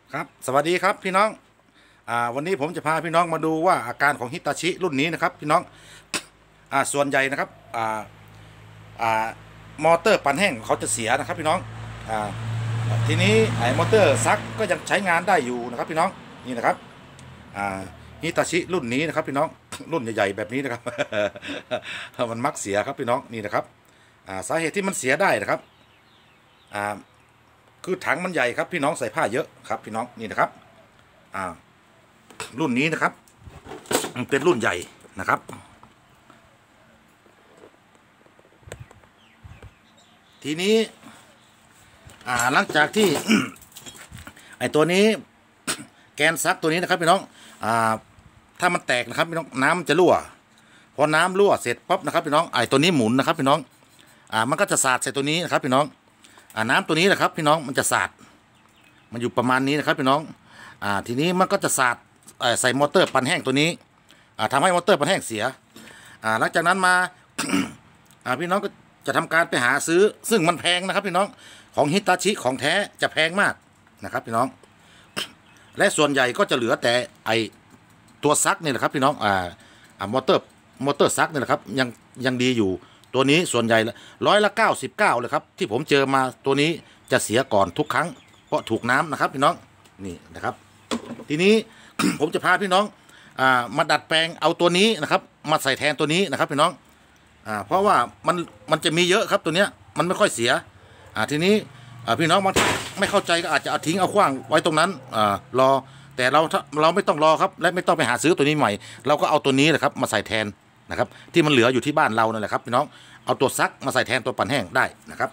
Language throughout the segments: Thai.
ครับสวัสดีครับพี่น้องวันนี้ผมจะพาพี่น้องมาดูว่าอาการของฮิตาชิรุ่นนี้นะครับพี่น้องส่วนใหญ่นะครับอ่ามอเตอร์ปั่นแห้งเขาจะเสียนะครับพี่น้องอ่าทีนี้ไอ้มอเตอร์ซักก็ยังใช้งานได้อยู่นะครับพี่น้องนี่นะครับฮิตาชิรุ่นนี้นะครับพี่น้องรุ่นใหญ่ๆแบบนี้นะครับมันมักเสียครับพี่น้องนี่นะครับสาเหตุที่มันเสียได้นะครับอ่าคือถังมันใหญ่ครับพี่น้องใส่ผ้าเยอะครับพี่น้องนี่นะครับอ่ารุ่นนี้นะครับมันเป็นรุ่นใหญ่นะครับทีนี้หลังจากที่ ไอตัวนี้แกนซักตัวนี้นะครับพี่น้องถ้ามันแตกนะครับพี่น้องน้ำจะรั่วพอน้ำรั่วเสร็จปั๊บนะครับพี่น้องไอตัวนี้หมุนนะครับพี่น้องมันก็จะสาดใส่ตัวนี้นะครับพี่น้องน้ำตัวนี้นะครับพี่น้องมันจะสาดมันอยู่ประมาณนี้นะครับพี่น้องทีนี้มันก็จะสาดใส่มอเตอร์ปั่นแห้งตัวนี้ทำให้มอเตอร์ปั่นแห้งเสียหลังจากนั้นมา พี่น้องก็จะทำการไปหาซื้อซึ่งมันแพงนะครับพี่น้องของฮิตาชิของแท้จะแพงมากนะครับพี่น้องและส่วนใหญ่ก็จะเหลือแต่ไอตัวซักนี่แหละครับพี่น้องมอเตอร์ซักนี่แหละครับยังดีอยู่ตัวนี้ส่วนใหญ่99%เลยครับที่ผมเจอมาตัวนี้จะเสียก่อนทุกครั้งเพราะถูกน้ำนะครับพี่น้องนี่นะครับทีนี้ ผมจะพาพี่น้องมาดัดแปลงเอาตัวนี้นะครับมาใส่แทนตัวนี้นะครับพี่น้องเพราะว่ามันจะมีเยอะครับตัวเนี้ยมันไม่ค่อยเสียทีนี้พี่น้องบางท่านไม่เข้าใจก็อาจจะเอาทิ้งเอาขว้างไว้ตรงนั้นรอแต่เราไม่ต้องรอครับและไม่ต้องไปหาซื้อตัวนี้ใหม่เราก็เอาตัวนี้แหละครับมาใส่แทนนะครับที่มันเหลืออยู่ที่บ้านเรานั่นแหละครับพี่น้องเอาตัวซักมาใส่แทนตัวปั่นแห้งได้นะครับ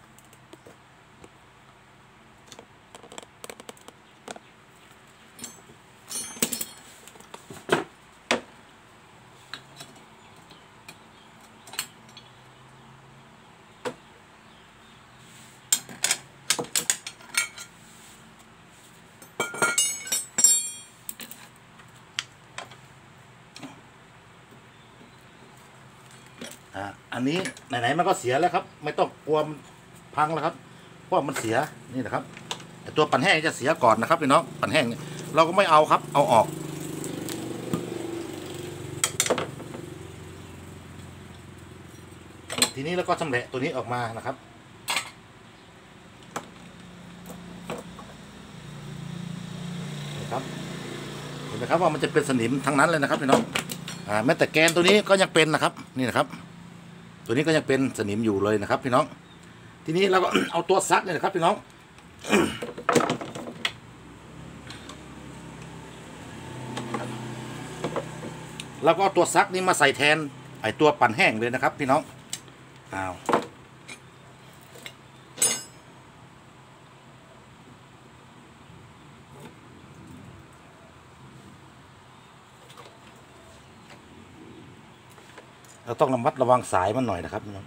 อันนี้ไหนๆมันก็เสียแล้วครับไม่ต้องกลัวมันพังแล้วครับเพราะมันเสียนี่นะครับแต่ตัวปั่นแห้งจะเสียก่อนนะครับพี่น้องปั่นแห้งเราก็ไม่เอาครับเอาออกทีนี้แล้วก็ชำแหละตัวนี้ออกมานะครับนี่ครับเห็นไหมครับว่ามันจะเป็นสนิมทั้งนั้นเลยนะครับพี่น้องแม้แต่แกนตัวนี้ก็ยังเป็นนะครับนี่นะครับตัวนี้ก็ยังเป็นสนิมอยู่เลยนะครับพี่น้องทีนี้เราก็ เอาตัวซักเนี่ยนะครับพี่น้องเราก็เอาตัวซักนี้มาใส่แทนไอตัวปั่นแห้งเลยนะครับพี่น้องเราต้องระมัดระวังสายมันหน่อยนะครับพี่น้อง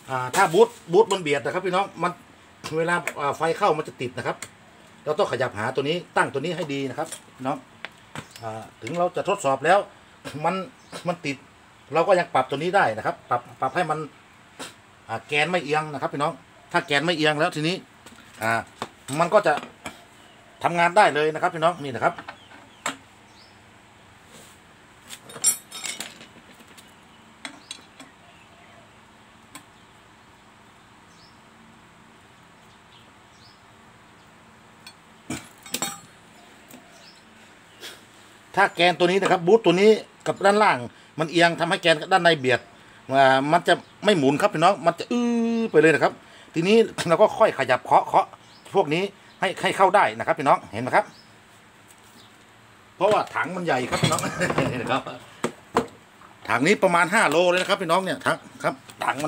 ถ้าบูทมันเบียดนะครับพี่น้องมันเวลาไฟเข้ามันจะติดนะครับเราต้องขยับหาตัวนี้ตั้งตัวนี้ให้ดีนะครับพี่น้องถึงเราจะทดสอบแล้วมันติดเราก็ยังปรับตัวนี้ได้นะครับปรับให้มันแกนไม่เอียงนะครับพี่น้องถ้าแกนไม่เอียงแล้วทีนี้มันก็จะทำงานได้เลยนะครับพี่น้องนี่นะครับถ้าแกนตัวนี้นะครับบูทตัวนี้กับด้านล่างมันเอียงทำให้แกนด้านในเบียดมันจะไม่หมุนครับพี่น้องมันจะไปเลยนะครับทีนี้เราก็ค่อยขยับเคาะพวกนี้ให้เข้าได้นะครับพี่น้องเห็นไหมครับเพราะว่าถังมันใหญ่ครับพี่น้อง นะครับถังนี้ประมาณ5 โลเลยนะครับพี่น้องเนี่ยถังครับถังมัน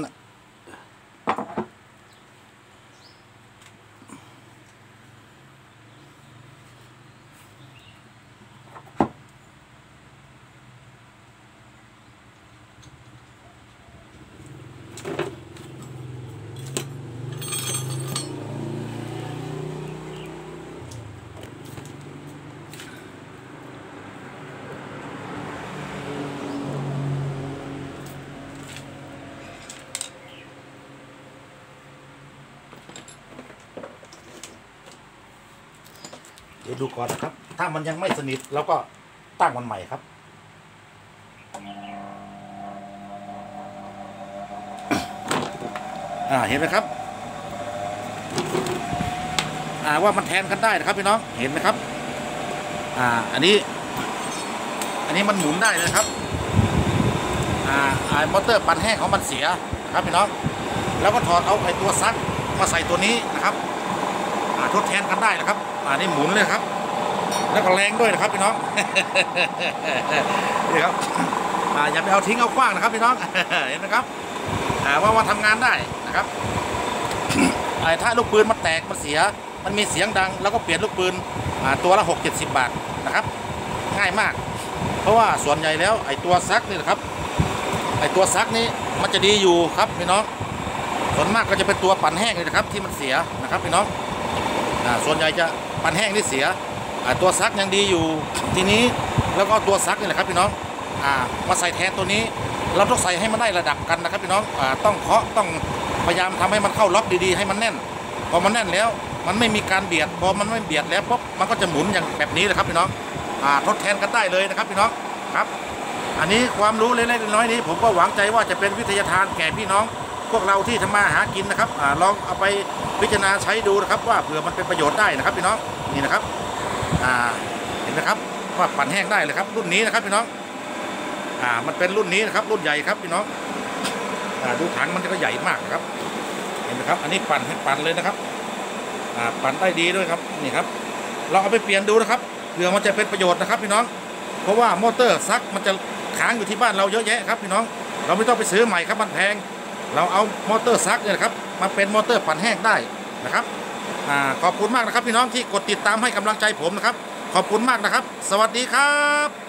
เดี๋ยวดูก่อนนะครับถ้ามันยังไม่สนิทเราก็ตั้งมันใหม่ครับเห็นไหมครับว่ามันแทนกันได้นะครับพี่น้องเห็นไหมครับอันนี้มันหมุนได้เลยครับมอเตอร์ปั่นแห้งของมันเสียนะครับพี่น้องแล้วก็ถอดเอาไอ้ตัวซักมาใส่ตัวนี้นะครับทดแทนกันได้นะครับนี่หมุนเลยครับแล้วก็แรงด้วยนะครับพี่น้อง นี่ครับอย่าไปเอาทิ้งเอาขว้างนะครับพี่น้อง เห็นไหมครับว่าทำงานได้นะครับถ้าลูกปืนมันแตกมันเสียมันมีเสียงดังแล้วก็เปลี่ยนลูกปืนตัวละ60-70 บาทนะครับง่ายมากเพราะว่าส่วนใหญ่แล้วไอ้ตัวซักนี่นะครับไอ้ตัวซักนี้มันจะดีอยู่ครับพี่น้องส่วนมากก็จะเป็นตัวปั่นแห้งเลยนะครับที่มันเสียนะครับพี่น้องส่วนใหญ่จะปั่นแห้งที่เสียตัวซักยังดีอยู่ทีนี้แล้วก็ตัวซักนี่แหละครับพี่น้องมาใส่แทนตัวนี้เราต้องใส่ให้มันได้ระดับกันนะครับพี่น้องต้องเคาะต้องพยายามทำให้มันเข้าล็อกดีๆให้มันแน่นพอมันแน่นแล้วมันไม่มีการเบียดพอมันไม่เบียดแล้วปุ๊บมันก็จะหมุนอย่างแบบนี้เลยครับพี่น้องทดแทนกันได้เลยนะครับพี่น้องครับอันนี้ความรู้เล็กๆน้อยๆนี้ผมก็หวังใจว่าจะเป็นวิทยาทานแก่พี่น้องพวกเราที่ทำมาหากินนะครับลองเอาไปพิจารณาใช้ดูนะครับว่าเผื่อมันเป็นประโยชน์ได้นะครับพี่น้องนี่นะครับเห็นไหมครับว่าปั่นแห้งได้เลยครับรุ่นนี้นะครับพี่น้องมันเป็นรุ่นนี้นะครับรุ่นใหญ่ครับพี่น้องดูถังมันก็ใหญ่มากครับเห็นไหมครับอันนี้ปั่นให้ปั่นเลยนะครับปั่นได้ดีด้วยครับนี่ครับเราเอาไปเปลี่ยนดูนะครับเผื่อมันจะเป็นประโยชน์นะครับพี่น้องเพราะว่ามอเตอร์ซักมันจะค้างอยู่ที่บ้านเราเยอะแยะครับพี่น้องเราไม่ต้องไปซื้อใหม่ครับมันแพงเราเอามอเตอร์ซักเนี่ยครับมาเป็นมอเตอร์ปั่นแห้งได้นะครับขอบคุณมากนะครับพี่น้องที่กดติดตามให้กำลังใจผมนะครับขอบคุณมากนะครับสวัสดีครับ